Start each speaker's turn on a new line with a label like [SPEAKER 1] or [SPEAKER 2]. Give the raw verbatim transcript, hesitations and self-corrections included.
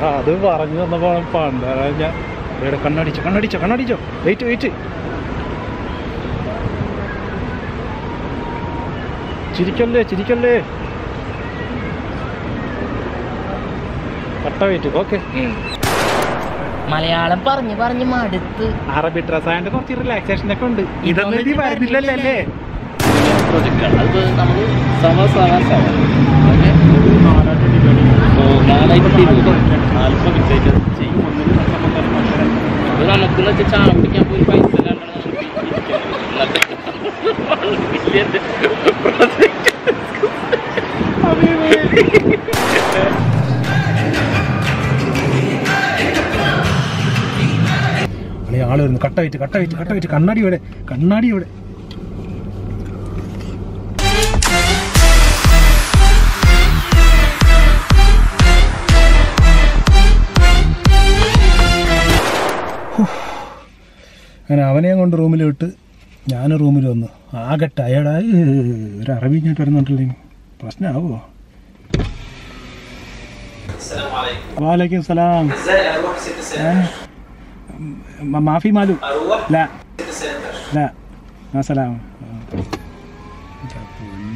[SPEAKER 1] അത് പറഞ്ഞു തന്നപ്പോൾ പണ്ട് ഞാൻ ഇവിടെ കണ്ണടിച്ചോ കണ്ണടിച്ചോ കണ്ണടിച്ചോ വെയിറ്റ് വെയിറ്റ് ചിരിക്കല്ലേ ചിരിക്കല്ലേ കട്ട വെയിറ്റ് ഓക്കെ
[SPEAKER 2] മലയാളം പറഞ്ഞു പറഞ്ഞു മടുത്ത്
[SPEAKER 1] അറബി ഡ്രസ് ആയതുകൊണ്ട് കുറച്ച് റിലാക്സേഷൻ ഒക്കെ ഉണ്ട് ഇതൊന്നും ഇനി വരുന്നില്ലല്ലോ അല്ലേ
[SPEAKER 3] പ്രൊജക്റ്റാണ് അത് നമ്മൾ സമ സമ സമ നാലായിരത്തി ഇരുപത് നാൽപ്പത് മിനിറ്റ് ചെയ്യും അത് നമുക്കെന്ന് വെച്ചാൽ ചാണം പിടിക്കാൻ പോയി പൈസ
[SPEAKER 1] ആള് വരുന്നു കട്ട വെയിറ്റ് കട്ട വെയിറ്റ് കട്ട വെയിറ്റ് കണ്ണാടി ഇവിടെ കണ്ണാടി ഇവിടെ അങ്ങനെ അവനെ കൊണ്ട് റൂമിൽ വിട്ട് ഞാൻ റൂമിൽ വന്നു ആകെ ടയർഡായി ഒരു അറബി ഇങ്ങോട്ട് വരുന്നുണ്ടല്ലേ പ്രശ്നമാവോ വാലൈക്കും സലാം മാഫി മാലു ലാ ലാ സലാം